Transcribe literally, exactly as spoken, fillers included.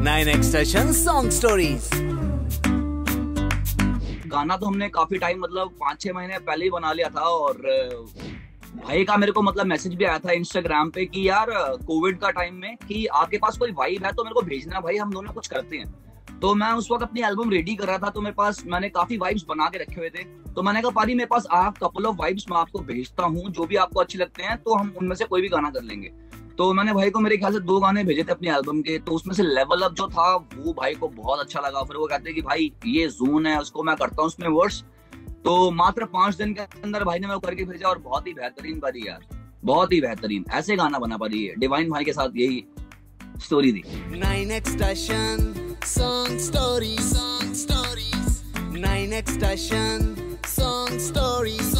Nine extension song stories. गाना तो हमने काफी टाइम मतलब पाँच छह महीने पहले ही बना लिया था और भाई का मेरे को मतलब मैसेज भी आया था इंस्टाग्राम पे कि यार कोविड का टाइम में कि आपके पास कोई वाइब है तो मेरे को भेजना भाई, हम दोनों कुछ करते हैं। तो मैं उस वक्त अपनी एल्बम रेडी कर रहा था तो मेरे पास मैंने काफी वाइब्स बना के रखे हुए थे। तो मैंने कहा पारी मेरे पास आ कपल ऑफ वाइब्स मैं आपको भेजता हूँ, जो भी आपको अच्छे लगते हैं तो हम उनमें से कोई भी गाना कर लेंगे। तो मैंने भाई को मेरे ख्याल से दो गाने भेजे थे अपनी एल्बम के, तो उसमें से लेवल अप जो था वो भाई को बहुत अच्छा लगा। फिर वो कहते हैं कि भाई ये जोन है उसको मैं करता हूँ उसमें वर्ड्स। तो मात्र पांच दिन के अंदर भाई ने मैं करके भेजा और बहुत ही बेहतरीन पारी यार, बहुत ही बेहतरीन ऐसे गाना बना पारी है। डिवाइन भाई के साथ यही स्टोरी थी। Nine extension song stories, song stories, nine extension song stories.